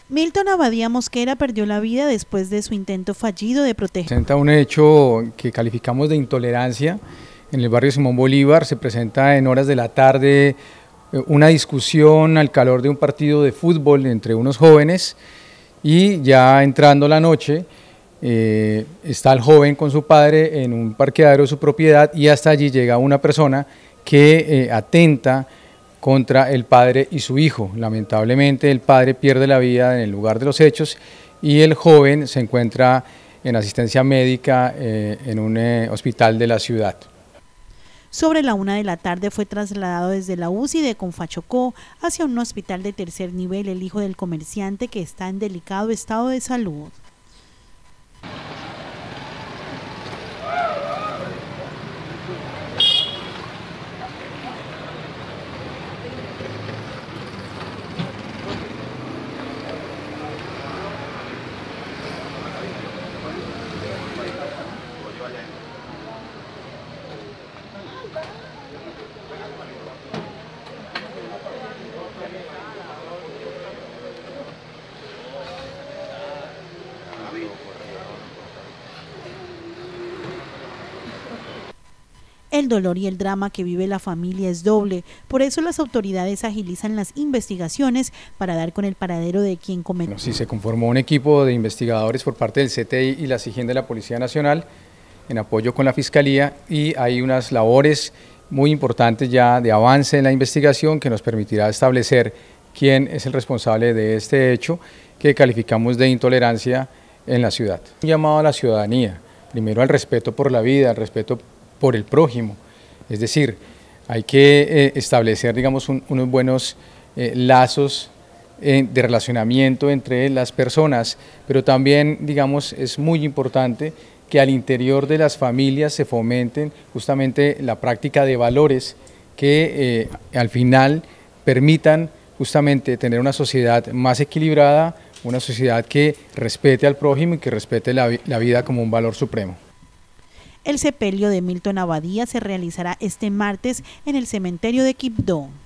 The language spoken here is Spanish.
Milton Abadía Mosquera perdió la vida después de su intento fallido de proteger. Presenta un hecho que calificamos de intolerancia en el barrio Simón Bolívar. Se presenta en horas de la tarde una discusión al calor de un partido de fútbol entre unos jóvenes, y ya entrando la noche está el joven con su padre en un parqueadero de su propiedad, y hasta allí llega una persona que atenta contra el padre y su hijo. Lamentablemente el padre pierde la vida en el lugar de los hechos y el joven se encuentra en asistencia médica en un hospital de la ciudad. Sobre la 1 de la tarde fue trasladado desde la UCI de Confachocó hacia un hospital de tercer nivel el hijo del comerciante, que está en delicado estado de salud. El dolor y el drama que vive la familia es doble, por eso las autoridades agilizan las investigaciones para dar con el paradero de quien cometió. Sí, se conformó un equipo de investigadores por parte del CTI y la SIJIN de la Policía Nacional en apoyo con la Fiscalía, y hay unas labores muy importantes ya de avance en la investigación que nos permitirá establecer quién es el responsable de este hecho que calificamos de intolerancia en la ciudad. Un llamado a la ciudadanía, primero al respeto por la vida, al respeto por el prójimo, es decir, hay que establecer, digamos, unos buenos lazos de relacionamiento entre las personas, pero también, digamos, es muy importante que al interior de las familias se fomenten justamente la práctica de valores que al final permitan justamente tener una sociedad más equilibrada, una sociedad que respete al prójimo y que respete la vida como un valor supremo. El sepelio de Milton Abadía se realizará este martes en el cementerio de Quibdó.